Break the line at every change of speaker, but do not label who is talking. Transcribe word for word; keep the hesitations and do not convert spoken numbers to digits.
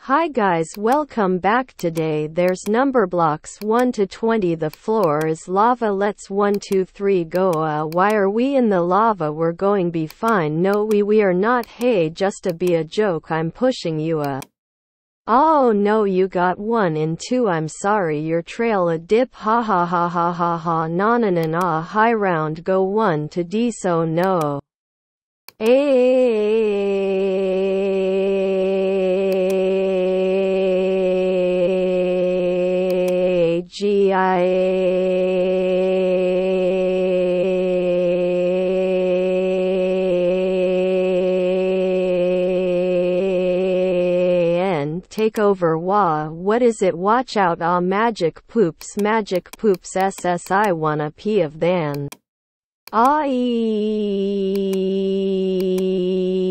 Hi guys, welcome back. Today there's Numberblocks one to twenty. The floor is lava. Let's one two three go. Uh, why are we in the lava? We're going be fine. No we we are not. Hey, just to be a joke, I'm pushing you. Uh oh no, you got one in two. I'm sorry, your trail a dip. Ha ha ha ha ha ha. Na na na na. High round go one to D, so no. A G I N take over. Wah, what is it? Watch out. Ah, magic poops, magic poops. S S I wanna pee of than. Ah,